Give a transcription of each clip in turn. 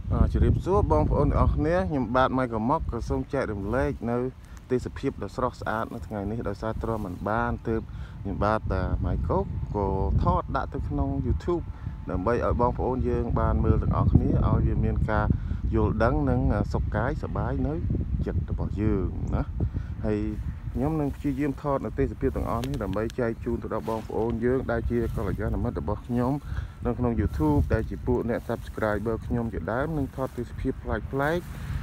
chỉ riêng số bong ôn ở nhé nhưng bạn mai có móc có sông chạy đường lệ nơi tê sập hiệp là sọc sát nó ngày này đòi xa trò mình ban từ những bạn mai cốt của thót đã từ trong YouTube đầm bay ở bong ôn dương ban mưa được ở nhé ở việt miền ca dù đắng nâng sọc cái sập bái nơi chật bỏ dương đó hay nhóm nâng chi diêm thọt ở tây sập hiệp tầng on ấy đầm bay chạy chun từ đó bong ôn dương đại chia có là do nằm mất được bỏ nhóm nâng trong YouTube đại chỉ phụ nè subscriber nhóm chỉ đám nâng thọt tây sập hiệp like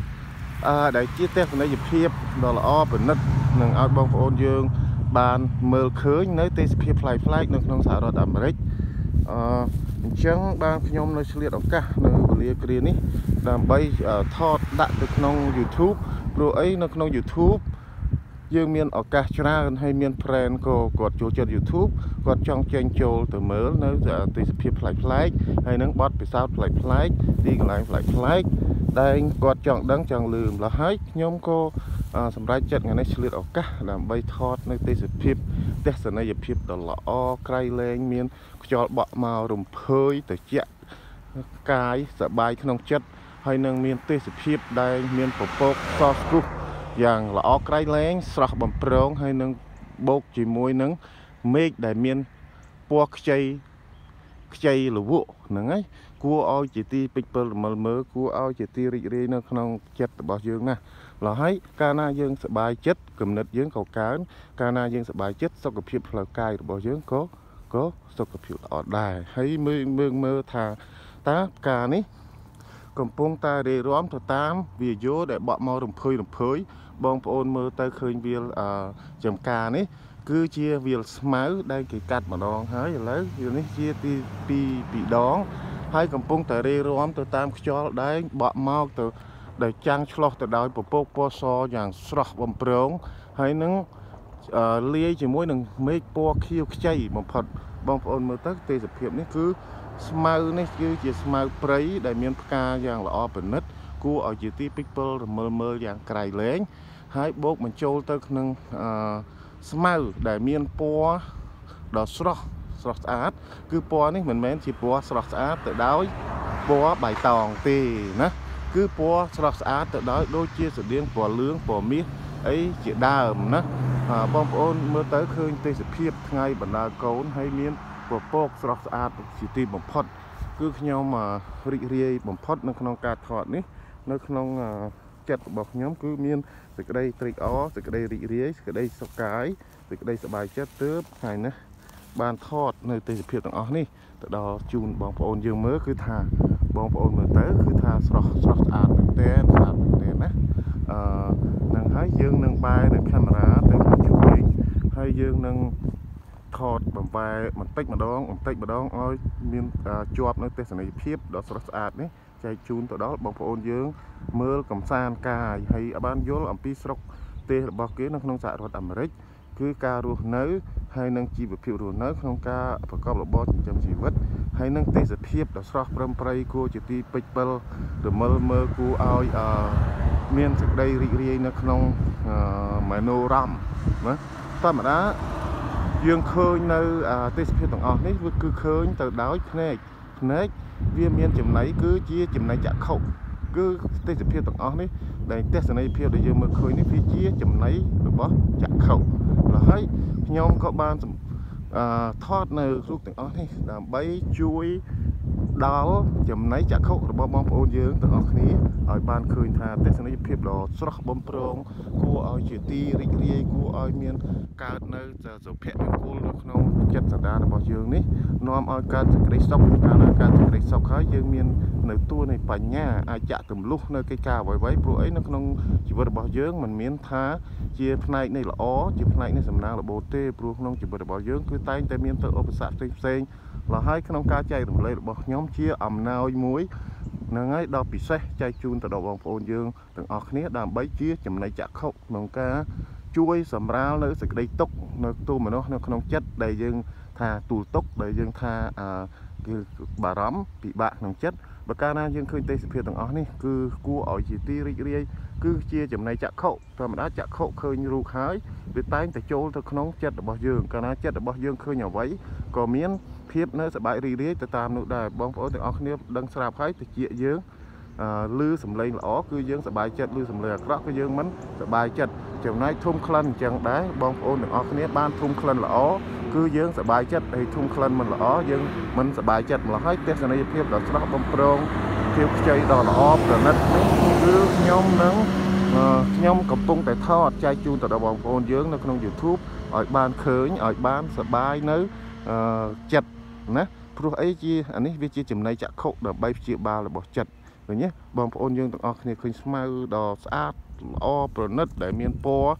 đại chia test này dịp hiệp đó là o bình nứt nâng ao bong ôn dương bàn mờ khơi nơi tây sập hiệp fly nâng trong xãរដ្ឋអាមេរិកចឹងបានខ្ញុំនៅឆ្លៀតឱកាសនៅវេលាគ្រានេះដើម្បីថតដាក់ទៅក្នុង YouTube ព្រោះអីនៅក្នុង YouTube យើងមានឱកាសច្រើនហើយមាន friend ក៏គាត់ចូលចិត្ត YouTube គាត់ចង់ចេញចូលទៅមើលនៅទេសភាពប្លែកៗហើយនឹងបទពិសោធន៍ប្លែកៗទីកន្លែងប្លែកៗដែលគាត់ចង់ដឹងចង់លឺម្ល៉េះហើយខ្ញុំក៏សម្រាប់ចិត្តថ្ងៃនេះឆ្លៀតឱកាសដើម្បីថតនៅទេសភាពទស្សនីយភាពដ៏ល្អក្រៃលែងមានខ្យល់បក់មករំភើយត្រជាក់កាយសប្បាយក្នុងចិត្តហើយនឹងមានទេសភាពដែលមានពពកសស្គុះយ៉ាងល្អក្រៃលែងស្រស់បំព្រងហើយនឹងបូកជាមួយនឹងមេឃដែលមានពណ៌ខ្ចីលវក់ហ្នឹងហើយគួរឲ្យជាទីពេចពិលរមិលមើលគួរឲ្យជាទីរីករាយនៅក្នុងចិត្តរបស់យើងណាឡើយហើយកាលណាយើងសប្បាយចិត្តគំនិតយើងក៏កើនកាលណាយើងសប្បាយចិត្តសុខភាពផ្លូវកាយរបស់យើងក៏សុខភាពល្អដែរហើយមើលថាតើផ្កានេះកំពុងតែរេរាំទៅតាមវាយោដែលបក់មករំភើយបងប្អូនមើលទៅឃើញវាលចំការនេះគឺជាវាលស្មៅដែលគេកាត់ម្ដងហើយឥឡូវវានេះជាទីពីរដងហើយកំពុងតែរេរាំទៅតាមខ្យល់ដែលបក់មកទៅដែលចាំងឆ្លោះទៅដោយពពកពណ៌សយ៉ាងស្រស់បំព្រងហើយនឹងលាយជាមួយនឹងមេឃពណ៌ខៀវខ្ចីបំផុតបងប្អូនមើលទៅទេសភាពនេះគឺស្មៅនេះគឺជាស្មៅព្រៃដែលមានផ្កាយ៉ាងល្អប្រណិតគួរឲ្យជាទីពេចពិលរមិលមើលយ៉ាងក្រៃលែងហើយបូកបញ្ចូលទៅក្នុងស្មៅដែលមានពណ៌ដ៏ស្រស់ស្អាតគឺពណ៌នេះមិនមែនជាពណ៌ស្រស់ស្អាតទៅដោយពណ៌បៃតងទេណាគឺពណ៌ស្រស់ស្អាតទៅដោយដូចជាស្រដៀងពណ៌លឿងពណ៌មាសអីជាដើមណាបងប្អូនមើលទៅឃើញទេសភាពថ្ងៃបណ្ដាកូនហើយមានពពកស្រស់ស្អាតជាទីបំផុតគឺខ្ញុំរីករាយបំផុតនៅក្នុងការថតនេះនៅក្នុងចិត្តរបស់ខ្ញុំគឺមានសេចក្តីត្រេកអរសេចក្តីរីករាយសេចក្តីសុខកាយសេចក្តីសប្បាយចិត្តទើបថ្ងៃនេះបានថតនៅទេសភាពទាំងអស់នេះទៅដល់ជូនបងប្អូនយើងមើលគឺថាបងប្អូនមើលទៅគឺថាស្រស់ស្អាតមែនទែនស្អាតមែនទែនណានឹងហើយយើងនឹងបែរនៅកាមេរ៉ាទៅខាងជុំវិញហើយយើងនឹងថតបំបែបន្តិចម្ដងឲ្យមានជាប់នៅទេសនីយភាពដ៏ស្រស់ស្អាតនេះចែកជូនទៅដល់បងប្អូនយើងមើលកំសាន្តកាយហើយបានយល់អំពីស្រុកទេសរបស់គេនៅក្នុងសហរដ្ឋអាមេរិកគឺការរស់នៅហើយនឹងជីវភាពរស់នៅក្នុងការប្រកបរបរចិញ្ចឹមជីវិតហើយនឹងទេសភាពដ៏ស្រស់ប្រឹមប្រៃគួរជាទីពេចពិលរមិលមើលគួរឲ្យមានសេចក្តីរីករាយនៅក្នុងមនោរម្យណាធម្មតាយើងឃើញនៅទេសភាពទាំងអស់នេះវាគឺឃើញទៅដោយភ្នែកវាមានចំណៃគឺជាចំណៃចក្ខុគឺទេសភាពទាំងអស់នេះដែលទស្សនីយភាពដែលយើងមើលឃើញនេះវាជាចំណៃរបស់ចក្ខុហើយខ្ញុំក៏បានថតនៅរូបទាំងអស់នេះដើម្បីជួយដល់ចំណៃចក្ខុរបស់បងប្អូនយើងទាំងអស់គ្នាឲ្យបានឃើញថាទស្សនីយភាពដ៏ស្រស់បំព្រងគួរឲ្យជាទីរីករាយគួរឲ្យមានកើតនៅសុភមង្គលនៅក្នុងចិត្តសន្តានរបស់យើងនេះនាំឲ្យកើតសេចក្តីសុខកាលណាកើតសេចក្តីសុខហើយយើងមាននៅតួនៃបញ្ញាអាចចាក់ទម្លុះនៅកិច្ចការអ្វីៗព្រោះអីនៅក្នុងជីវិតរបស់យើងមិនមានថាជាផ្នែកនៃល្អជាផ្នែកនៃសំណាងរបូតទេព្រោះក្នុងជីវិតរបស់យើងគឺតែងតែមានទៅឧបសគ្គផ្សេងឡើយហើយក្នុងការចែករំលែករបស់ខ្ញុំជាអំណោយមួយហ្នឹងហើយដល់ពិសេសចែកជូនទៅដល់បងប្អូនយើងទាំងអស់គ្នាដើម្បីជាចំណៃចក្ខុក្នុងការជួយសម្រាលនៅសេចក្តីទុក្ខនៅទូមនុស្សនៅក្នុងចិត្តដែលយើងថាទូលទុក្ខដែលយើងថាគឺបារម្ភពិបាកក្នុងចិត្តបើកាលណាយើងឃើញទេសភាពទាំងអស់នេះគឺគួរឲ្យជាទីរីករាយគឺជាចំណៃចក្ខុធម្មតាចក្ខុឃើញរូបហើយវាតែងតែចូលទៅក្នុងចិត្តរបស់យើងកាលណាចិត្តរបស់យើងឃើញអ្វីក៏មានភាពនៅសប្បាយរីករាយទៅតាមនោះដែរបងប្អូនទាំងអស់គ្នាដឹងស្រាប់ហើយតិចយើង lư sầm lên lõ cứ dương sờ bài chất lư sầm lên rõ cứ dương mắn sờ bài chất chiều nay thum khăn chẳng đá bong ôn được ở cái ban thum khăn lõ cứ dương sờ bài chất thì thum khăn mình lõ dương mình sờ bài chất là hết tết này phép là rõ bong prong phép chơi đò lõ rồi nát cứ nhóm nắng nhóm cầm bông tại thọ trai chu từ đầu bong ôn dương nó trong YouTube ở ban khơi ở ban sờ bài nới chặt nè pro ấy chi anh ấy viết chi chừng này chặt khâu đờ bay chia ba là bỏ chặt rồi nhé bong ôn dương ở cái khơi smile đò sát o pro nứt để miền po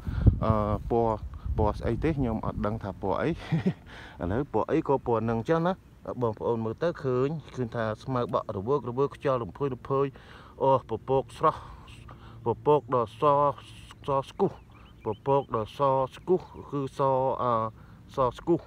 po ấy thế nhưng mà đăng thả po ấy anh po ấy có po nâng cho nó bong ôn mới tới khơi khơi thả smile bọ rồi bước cho lùm phơi o po pok đò so sku po pok đò so skuคือso sku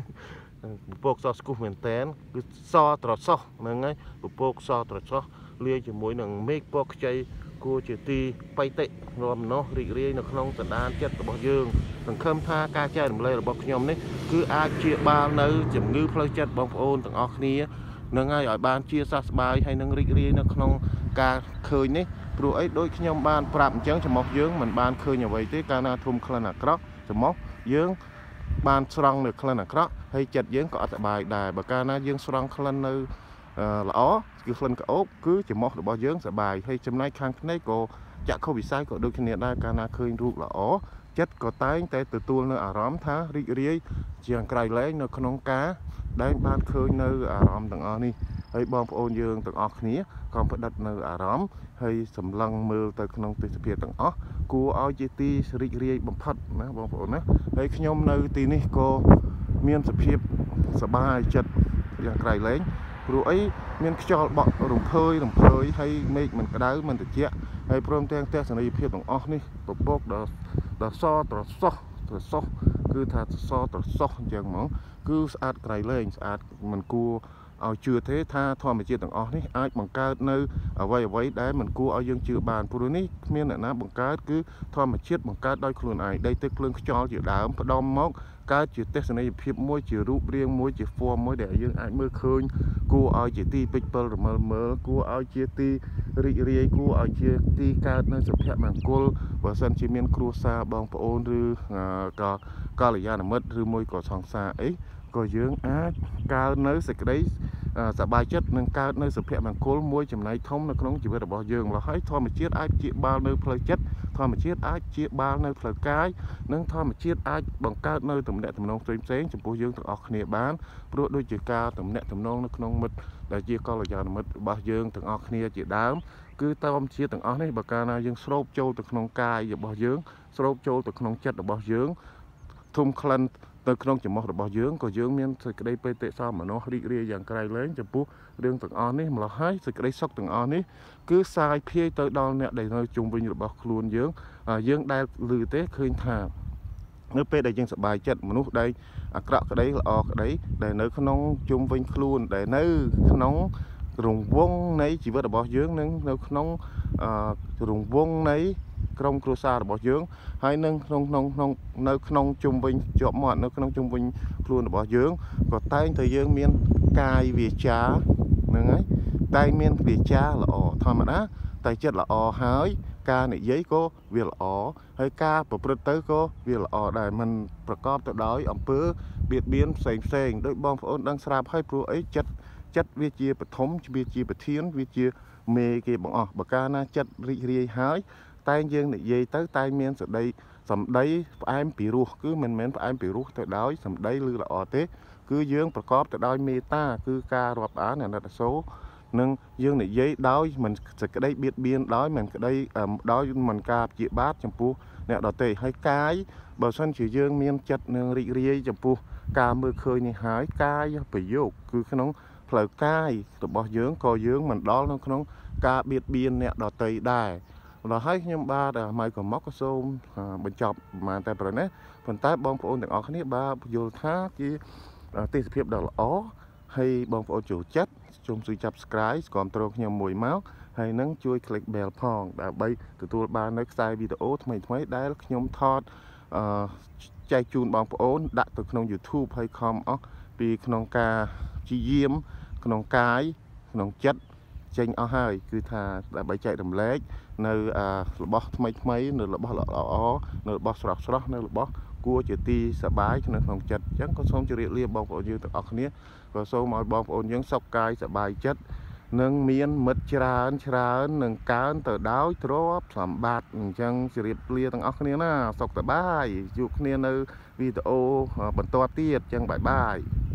pok so sku មែនតែនគឺសត្រសោះហ្នឹងហើយពពកសត្រសោះលាយជាមួយនឹងមេឃពណ៌ខ្ចីគួរជាទីបៃតិនាំនោះរីករាយនៅក្នុងសន្តានចិត្តរបស់យើងសង្ឃឹមថាការចែករំលែករបស់ខ្ញុំនេះគឺអាចជាបាលនៅជំងឺផ្លូវចិត្តបងប្អូនទាំងអស់គ្នានឹងហើយឲ្យបានជាសះស្បើយហើយនឹងរីករាយនៅក្នុងការឃើញនេះព្រោះអីដូចខ្ញុំបានប្រាប់អញ្ចឹងចំោះយើងមិនបានឃើញអ្វីទេកាលណាធំក្លិនអាក្រក់ចំោះយើងបានស្រង់នៅក្លិនអាក្រក់ហើយចិត្តយើងក៏អត់សប្បាយដែរបើកាលណាយើងស្រង់ក្លិននៅល្អគឺក្លិនក្អូបគឺចំោះរបស់យើងសប្បាយហើយចំណែកខាងភ្នែកក៏ចក្ខុវិស័យក៏ដូចគ្នាដែរកាលណាឃើញរូបល្អចិត្តក៏តែងតែទទួលនៅអារម្មណ៍ថារីករាយជាងក្រៃលែងនៅក្នុងការដែលបានឃើញនៅអារម្មណ៍ទាំងអស់នេះហើយបងប្អូនយើងទាំងអស់គ្នាក៏ផ្ដិតនៅអារម្មណ៍ហើយសម្លឹងមើលទៅក្នុងទេសភាពទាំងអស់គួរឲ្យជាទីរីករាយបំផុតណាបងប្អូនណាហើយខ្ញុំនៅទីនេះក៏មានសភាពសប្បាយចិត្តយ៉ាងក្រៃលែងព្រោះអីមានខ្យល់បក់រំភើយហើយមេឃមិនក្តៅមិនត្រជាក់ហើយព្រមទាំងទស្សនីយភាពទាំងអស់នេះពពកដល់សត្រសោះគឺថាសត្រសោះអញ្ចឹងហ្មងគឺស្អាតក្រៃលែងស្អាតមិនគួរឲ្យជឿទេថាធម្មជាតិទាំងអស់នេះអាចបង្កើតនៅអ្វីដែលមិនគួរឲ្យយើងជឿបានព្រោះនេះគ្មានអ្នកណាបង្កើតគឺធម្មជាតិបង្កើតដោយខ្លួនឯងដីទឹកភ្លើងខ្យល់ជាដើមផ្ដំមកកើតជាទស្សនីយភាពមួយជារូបរាងមួយជា form មួយដែលយើងអាចមើលឃើញគួរឲ្យជាទីពេចពិលរមើលមើលគួរឲ្យជាទីរីករាយគួរឲ្យជាទីកើតនៅសុភមង្គលបើសិនជាមានគ្រួសារបងប្អូនឬក៏កល្យាណមិត្តឬមួយក៏សង្សារអីក៏យើងអាចកើតនៅសេចក្តីសប្បាយចិត្តនឹងកើតនៅសុភមង្គលមួយចំណែកធំនៅក្នុងជីវិតរបស់យើងម្ល៉េះហើយធម្មជាតិអាចជាបាលនៅផ្លូវចិត្តធម្មជាតិអាចជាបាលនៅផ្លូវកាយនិងធម្មជាតិអាចបង្កើតនៅទំនាក់ទំនងផ្សេងចំពោះយើងទាំងអស់គ្នាបានព្រោះដូចជាការទំនាក់ទំនងនៅក្នុងមិត្តដែលជាកល្យាណមិត្តរបស់យើងទាំងអស់គ្នាជាដើមគឺធម្មជាតិទាំងអស់នេះបើកាលណាយើងស្រូបចូលទៅក្នុងកាយរបស់យើងស្រូបចូលទៅក្នុងចិត្តរបស់យើងធំក្លិនទៅក្នុងចំោះរបស់យើងក៏យើងមានសេចក្តីបេតិសោមនស្សរីករាយយ៉ាងក្រៃលែងចំពោះរឿងទាំងអស់នេះម្ល៉េះហើយសេចក្តីសុខទាំងអស់នេះគឺសាយភាយទៅដល់អ្នកដែលនៅជុំវិញរបស់ខ្លួនយើងដែលឮទេឃើញថានៅពេលដែលយើងសប្បាយចិត្តមនុស្សដែលអាក្រក់ក្តីល្អក្តីដែលនៅក្នុងជុំវិញខ្លួនដែលនៅក្នុងរង្វង់នៃជីវិតរបស់យើងនឹងនៅក្នុងរង្វង់នៃក្រុមគ្រួសាររបស់យើងហើយនៅក្នុងជុំវិញជាប់មាត់នៅក្នុងជុំវិញខ្លួនរបស់យើងក៏តែងតែយើងមានកាយវាចាហ្នឹងហើយតែមានវាចាល្អធម្មតាតែចិត្តល្អហើយការនិយាយក៏វាល្អហើយការប្រព្រឹត្តទៅក៏វាល្អដែរมันប្រកបទៅដោយអំពើបៀតបៀនផ្សេងដោយបងប្អូនដឹងស្រាប់ហើយព្រោះអីចិត្តវាជាបឋមវាជាប្រធានវាជាមេគេបងអស់បើកាលណាចិត្តរីករាយហើយតែយើងនិយាយទៅតែមានសម្ដីផ្អែមពីរោះគឺមិនមែនផ្អែមពីរោះទៅដោយសម្ដីឬល្អទេគឺយើងប្រកបទៅដោយមេត្តាគឺការរាប់អានអាណិតអាសូរនឹងយើងនិយាយដោយមិនសេចក្តីបៀតបៀនដោយមិនក្តីដោយមិនការព្យាបាទចំពោះអ្នកដទៃហើយកាយបើសិនជាយើងមានចិត្តនឹងរីករាយចំពោះការមើលឃើញនេះហើយកាយប្រយោគគឺក្នុងផ្លូវកាយរបស់យើងក៏យើងមិនដល់នៅក្នុងការបៀតបៀនអ្នកដទៃដែរដល់ហើយខ្ញុំបាទម៉ៃក៏មកក៏សូមបញ្ចប់ប្រហែលតែប៉ុណ្ណេះប៉ុន្តែបងប្អូនទាំងអស់គ្នាបាទយល់ថាជាទេសភាពដ៏ល្អហើយបងប្អូនចូលចិត្តជុំជួយចាប់ Subscribe គាំទ្រខ្ញុំមួយមកហើយនឹងជួយ click bell ផងដើម្បីទទួលបាននៅខ្សែវីដេអូថ្មីដែលខ្ញុំថតចែកជូនបងប្អូនដាក់ទៅក្នុង YouTube ហើយខំអស់ពីក្នុងការព្យាយាមក្នុងកាយក្នុងចិត្តចេញអស់ហើយគឺថាដើម្បីចែករំលែកនៅរបស់ថ្មីនៅរបស់ល្អនៅរបស់ស្រស់នៅរបស់គួរជាទីសប្បាយក្នុងចិត្តអញ្ចឹងក៏សូមជម្រាបលាបងប្អូនយើងទាំងអស់គ្នាក៏សូមឲ្យបងប្អូនយើងសុខកាយសប្បាយចិត្តនឹងមានមិត្តច្រើននឹងកើនទៅដោយទ្រព្យសម្បត្តិអញ្ចឹងជម្រាបលាទាំងអស់គ្នាណាសុខសប្បាយជួបគ្នានៅវីដេអូបន្តទៀតអញ្ចឹងបាយបាយ